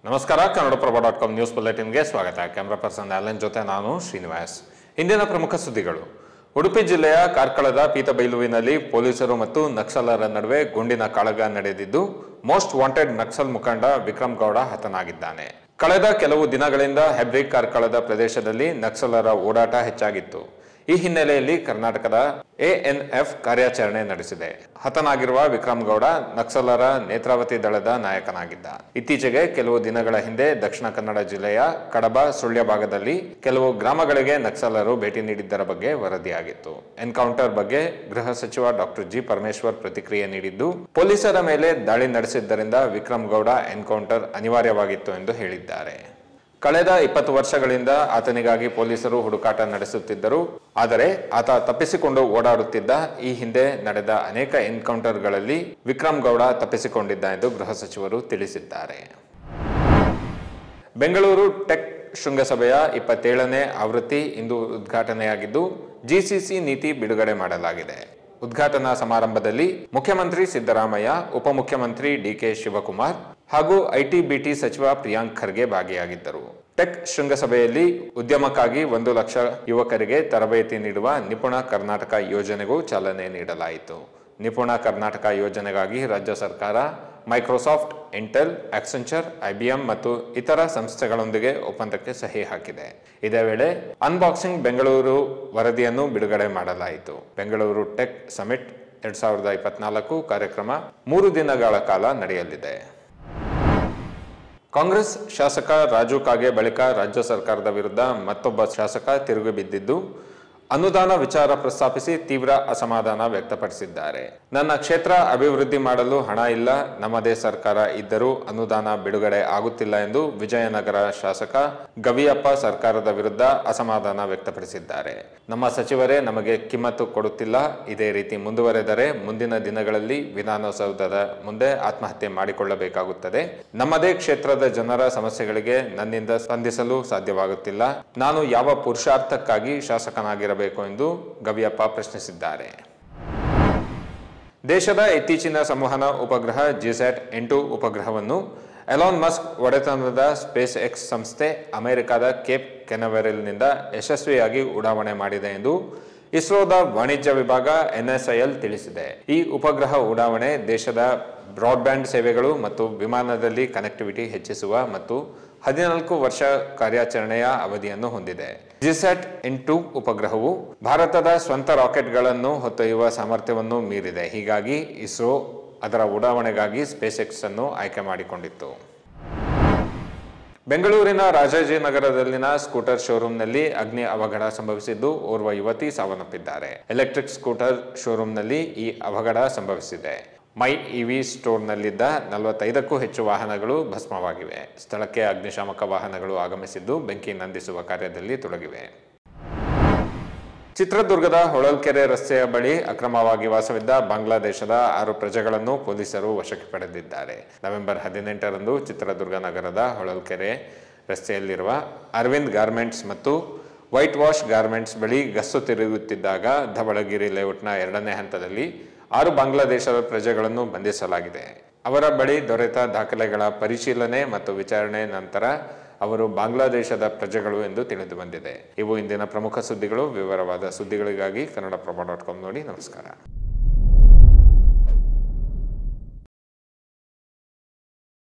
ನಮಸ್ಕಾರ ಕನ್ನಡಪ್ರಭ.com ನ್ಯೂಸ್ ಬುಲೆಟಿನ್ಗೆ ಸ್ವಾಗತ. Camera person Allen ಜೊತೆ ನಾನು ಶ್ರೀನಿವಾಸ್. ಇಂದಿನ ಪ್ರಮುಖ ಸುದ್ದಿಗಳು. ಉಡುಪಿ ಜಿಲ್ಲೆಯ ಕಾರ್ಕಳದ ಪೀತಬೈಲುವಿನಲ್ಲಿ ಪೊಲೀಸರು ಮತ್ತು ನಕ್ಸಲರ ನಡುವೆ ಗುಂಡಿನ ಕಾಳಗ ನಡೆದಿದ್ದು ಮೋಸ್ಟ್ ವಾಂಟೆಡ್ ನಕ್ಸಲ್ ಮುಖಂಡ ವಿಕ್ರಮ್ ಗೌಡ ಹತನಾಗಿದ್ದಾನೆ. ಕಳೆದ ಕೆಲವು ದಿನಗಳಿಂದ ಹೆಬ್ರಿ ಕಾರ್ಕಳದ ಪ್ರದೇಶದಲ್ಲಿ ನಕ್ಸಲರ ಓಡಾಟ ಹೆಚ್ಚಾಗಿತ್ತು. ಈ ಹಿನ್ನೆಲೆಯಲ್ಲಿ ಕರ್ನಾಟಕದ ಎಎನ್ಎಫ್ ಕಾರ್ಯಾಚರಣೆ ನಡೆಸಿದೆ. ಹತನಾಗಿರುವ ವಿಕ್ರಮ್ ಗೌಡ ನಕ್ಸಲರ ನೇತ್ರಾವತಿ ದಳದ ನಾಯಕನಾಗಿದ್ದ. ಇತ್ತೀಚೆಗೆ ಕೆಲವು ದಿನಗಳ ಹಿಂದೆ ದಕ್ಷಿಣ ಕನ್ನಡ ಜಿಲ್ಲೆಯ ಕಡಬ ಸುಳ್ಯ ಭಾಗದಲ್ಲಿ ಕೆಲವು ಗ್ರಾಮಗಳಿಗೆ ನಕ್ಸಲರು ಭೇಟಿ ನೀಡಿದ್ದರ ಬಗ್ಗೆ ವರದಿಯಾಗಿತ್ತು. ಎನ್ಕೌಂಟರ್ ಬಗ್ಗೆ ಗೃಹ ಸಚಿವ ಡಾಕ್ಟರ್ ಜಿ ಪರಮೇಶ್ವರ್ ಪ್ರತಿಕ್ರಿಯೆ ನೀಡಿದ್ದು, ಪೊಲೀಸರ ಮೇಲೆ ದಾಳಿ ನಡೆಸಿದ್ದರಿಂದ ವಿಕ್ರಮ್ ಗೌಡ ಎನ್ಕೌಂಟರ್ ಅನಿವಾರ್ಯವಾಗಿತ್ತು ಎಂದು ಹೇಳಿದ್ದಾರೆ. ಕಳೆದ 20 ವರ್ಷಗಳಿಂದ ಆತನಿಗಾಗಿ ಪೊಲೀಸರು ಹುಡುಕಾಟ ನಡೆಸುತ್ತಿದ್ದರು. ಆದರೆ ಆತ ತಪ್ಪಿಸಿಕೊಂಡು ಓಡಾಡುತ್ತಿದ್ದ. ಈ ಹಿಂದೆ ನಡೆದ ಅನೇಕ ಎನ್ಕೌಂಟರ್ಗಳಲ್ಲಿ ವಿಕ್ರಮ್ ಗೌಡ ತಪ್ಪಿಸಿಕೊಂಡಿದ್ದ ಎಂದು ಗೃಹ ಸಚಿವರು ತಿಳಿಸಿದ್ದಾರೆ. ಬೆಂಗಳೂರು ಟೆಕ್ ಶೃಂಗಸಭೆಯ 27ನೇ ಆವೃತ್ತಿ ಇಂದು ಉದ್ಘಾಟನೆಯಾಗಿದ್ದು ಜಿಸಿಸಿ ನೀತಿ ಬಿಡುಗಡೆ ಮಾಡಲಾಗಿದೆ. ಉದ್ಘಾಟನಾ ಸಮಾರಂಭದಲ್ಲಿ ಮುಖ್ಯಮಂತ್ರಿ ಸಿದ್ದರಾಮಯ್ಯ, ಉಪಮುಖ್ಯಮಂತ್ರಿ ಡಿಕೆ ಶಿವಕುಮಾರ್ ಹಾಗೂ ಐಟಿ ಬಿಟಿ ಸಚಿವ ಪ್ರಿಯಾಂಕ್ ಖರ್ಗೆ ಭಾಗಿಯಾಗಿದ್ದರು. ಟೆಕ್ ಶೃಂಗಸಭೆಯಲ್ಲಿ ಉದ್ಯಮಕ್ಕಾಗಿ 1 ಲಕ್ಷ ಯುವಕರಿಗೆ ತರಬೇತಿ ನೀಡುವ ನಿಪುಣ ಕರ್ನಾಟಕ ಯೋಜನೆಗೂ ಚಾಲನೆ ನೀಡಲಾಯಿತು. ನಿಪುಣ ಕರ್ನಾಟಕ ಯೋಜನೆಗಾಗಿ ರಾಜ್ಯ ಸರ್ಕಾರ ಮೈಕ್ರೋಸಾಫ್ಟ್, ಇಂಟೆಲ್, ಆಕ್ಸೆಂಚರ್, ಐಬಿಎಂ ಮತ್ತು ಇತರ ಸಂಸ್ಥೆಗಳೊಂದಿಗೆ ಒಪ್ಪಂದಕ್ಕೆ ಸಹಿ ಹಾಕಿದೆ. ಇದೇ ವೇಳೆ ಅನ್ಬಾಕ್ಸಿಂಗ್ ಬೆಂಗಳೂರು ವರದಿಯನ್ನು ಬಿಡುಗಡೆ ಮಾಡಲಾಯಿತು. ಬೆಂಗಳೂರು ಟೆಕ್ ಸಮಿಟ್ 2024 ಕಾರ್ಯಕ್ರಮ 3 ದಿನಗಳ ಕಾಲ ನಡೆಯಲಿದೆ. ಕಾಂಗ್ರೆಸ್ ಶಾಸಕ ರಾಜು ಕಾಗೆ ಬಳಿಕ ರಾಜ್ಯ ಸರ್ಕಾರದ ವಿರುದ್ಧ ಮತ್ತೊಬ್ಬ ಶಾಸಕ ತಿರುಗಿ ಬಿದ್ದಿದ್ದು, ಅನುದಾನ ವಿಚಾರ ಪ್ರಸ್ತಾಪಿಸಿ ತೀವ್ರ ಅಸಮಾಧಾನ ವ್ಯಕ್ತಪಡಿಸಿದ್ದಾರೆ. ನನ್ನ ಕ್ಷೇತ್ರ ಅಭಿವೃದ್ಧಿ ಮಾಡಲು ಹಣ ಇಲ್ಲ, ನಮ್ಮದೇ ಸರ್ಕಾರ ಇದ್ದರೂ ಅನುದಾನ ಬಿಡುಗಡೆ ಆಗುತ್ತಿಲ್ಲ ಎಂದು ವಿಜಯನಗರ ಶಾಸಕ ಗವಿಯಪ್ಪ ಸರ್ಕಾರದ ವಿರುದ್ಧ ಅಸಮಾಧಾನ ವ್ಯಕ್ತಪಡಿಸಿದ್ದಾರೆ. ನಮ್ಮ ಸಚಿವರೇ ನಮಗೆ ಕಿಮ್ಮತ್ತು ಕೊಡುತ್ತಿಲ್ಲ, ಇದೇ ರೀತಿ ಮುಂದುವರೆದರೆ ಮುಂದಿನ ದಿನಗಳಲ್ಲಿ ವಿಧಾನಸೌಧದ ಮುಂದೆ ಆತ್ಮಹತ್ಯೆ ಮಾಡಿಕೊಳ್ಳಬೇಕಾಗುತ್ತದೆ. ನಮ್ಮದೇ ಕ್ಷೇತ್ರದ ಜನರ ಸಮಸ್ಯೆಗಳಿಗೆ ನನ್ನಿಂದ ಸ್ಪಂದಿಸಲು ಸಾಧ್ಯವಾಗುತ್ತಿಲ್ಲ. ನಾನು ಯಾವ ಪುರುಷಾರ್ಥಕ್ಕಾಗಿ ಶಾಸಕನಾಗಿರಬೇಕು ಎಂದು ಗವಿಯಪ್ಪ ಪ್ರಶ್ನಿಸಿದ್ದಾರೆ. ದೇಶದ ಇತ್ತೀಚಿನ ಸಂವಹನ ಉಪಗ್ರಹ ಜಿಸ್ಯಾಟ್-8 ಉಪಗ್ರಹವನ್ನು ಎಲಾನ್ ಮಸ್ಕ್ ಒಡೆತನದ ಸ್ಪೇಸ್ ಎಕ್ಸ್ ಸಂಸ್ಥೆ ಅಮೆರಿಕದ ಕೇಪ್ ಕೆನವೆರಲ್ನಿಂದ ಯಶಸ್ವಿಯಾಗಿ ಉಡಾವಣೆ ಮಾಡಿದೆ ಎಂದು ಇಸ್ರೋದ ವಾಣಿಜ್ಯ ವಿಭಾಗ NSIL ತಿಳಿಸಿದೆ. ಈ ಉಪಗ್ರಹ ಉಡಾವಣೆ ದೇಶದ ಬ್ರಾಡ್ಬ್ಯಾಂಡ್ ಸೇವೆಗಳು ಮತ್ತು ವಿಮಾನದಲ್ಲಿ ಕನೆಕ್ಟಿವಿಟಿ ಹೆಚ್ಚಿಸುವ ಮತ್ತು 14 ವರ್ಷ ಕಾರ್ಯಾಚರಣೆಯ ಅವಧಿಯನ್ನು ಹೊಂದಿದೆ. ಜಿಸ್ಯಾಟ್-8 ಉಪಗ್ರಹವು ಭಾರತದ ಸ್ವಂತ ರಾಕೆಟ್ಗಳನ್ನು ಹೊತ್ತೊಯ್ಯುವ ಸಾಮರ್ಥ್ಯವನ್ನು ಮೀರಿದೆ. ಹೀಗಾಗಿ ಇಸ್ರೋ ಅದರ ಉಡಾವಣೆಗಾಗಿ ಸ್ಪೇಸ್ ಎಕ್ಸ್ ಅನ್ನು ಆಯ್ಕೆ ಮಾಡಿಕೊಂಡಿತ್ತು. ಬೆಂಗಳೂರಿನ ರಾಜಾಜಿನಗರದಲ್ಲಿನ ಸ್ಕೂಟರ್ ಶೋರೂಮ್ನಲ್ಲಿ ಅಗ್ನಿ ಅವಘಡ ಸಂಭವಿಸಿದ್ದು ಓರ್ವ ಯುವತಿ ಸಾವನ್ನಪ್ಪಿದ್ದಾರೆ. ಎಲೆಕ್ಟ್ರಿಕ್ ಸ್ಕೂಟರ್ ಶೋರೂಮ್ನಲ್ಲಿ ಈ ಅವಘಡ ಸಂಭವಿಸಿದೆ. ಮೈ ಇವಿ ಸ್ಟೋರ್ನಲ್ಲಿದ್ದ 45ಕ್ಕೂ ಹೆಚ್ಚು ವಾಹನಗಳು ಭಸ್ಮವಾಗಿವೆ. ಸ್ಥಳಕ್ಕೆ ಅಗ್ನಿಶಾಮಕ ವಾಹನಗಳು ಆಗಮಿಸಿದ್ದು ಬೆಂಕಿ ನಂದಿಸುವ ಕಾರ್ಯದಲ್ಲಿ ತೊಡಗಿವೆ. ಚಿತ್ರದುರ್ಗದ ಹೊಳಲ್ಕೆರೆ ರಸ್ತೆಯ ಬಳಿ ಅಕ್ರಮವಾಗಿ ವಾಸವಿದ್ದ ಬಾಂಗ್ಲಾದೇಶದ 6 ಪ್ರಜೆಗಳನ್ನು ಪೊಲೀಸರು ವಶಕ್ಕೆ ಪಡೆದಿದ್ದಾರೆ. ನವೆಂಬರ್ 18ರಂದು ಚಿತ್ರದುರ್ಗ ನಗರದ ಹೊಳಲ್ಕೆರೆ ರಸ್ತೆಯಲ್ಲಿರುವ ಅರವಿಂದ್ ಗಾರ್ಮೆಂಟ್ಸ್ ಮತ್ತು ವೈಟ್ ವಾಶ್ ಗಾರ್ಮೆಂಟ್ಸ್ ಬಳಿ ಗಸ್ತು ತಿರುಗುತ್ತಿದ್ದಾಗ ಧವಳಗಿರಿ ಲೇಔಟ್ನ 2ನೇ ಹಂತದಲ್ಲಿ 6 ಬಾಂಗ್ಲಾದೇಶದ ಪ್ರಜೆಗಳನ್ನು ಬಂಧಿಸಲಾಗಿದೆ. ಅವರ ಬಳಿ ದೊರೆತ ದಾಖಲೆಗಳ ಪರಿಶೀಲನೆ ಮತ್ತು ವಿಚಾರಣೆ ನಂತರ ಅವರು ಬಾಂಗ್ಲಾದೇಶದ ಪ್ರಜೆಗಳು ಎಂದು ತಿಳಿದು ಬಂದಿದೆ. ಇವು ಇಂದಿನ ಪ್ರಮುಖ ಸುದ್ದಿಗಳು. ವಿವರವಾದ ಸುದ್ದಿಗಳಿಗಾಗಿ ಕನ್ನಡಪ್ರಭ.com ನೋಡಿ. ನಮಸ್ಕಾರ.